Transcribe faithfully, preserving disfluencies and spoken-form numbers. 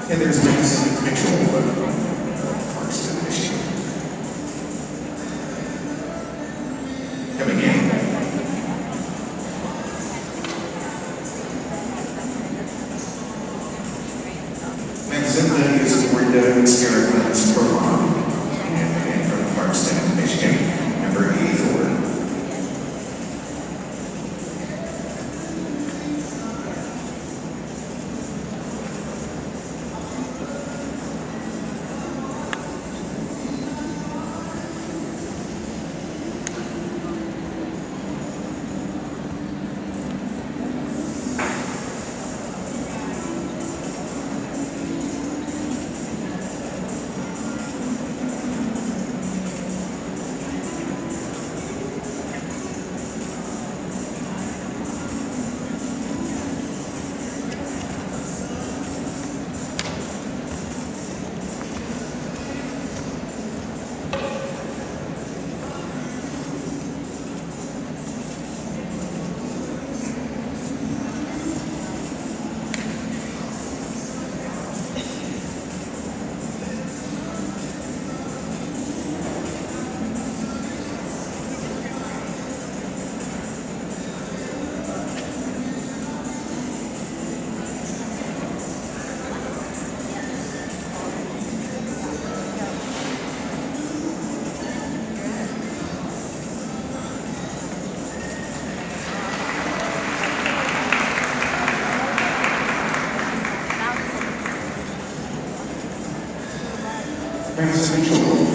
And there's Madison Mitchell from Madison, Michigan. Coming in. Madison is Florida Sierra Funds Prolong. And from Clarkston, Michigan, number eighty-four. Madison Mitchell.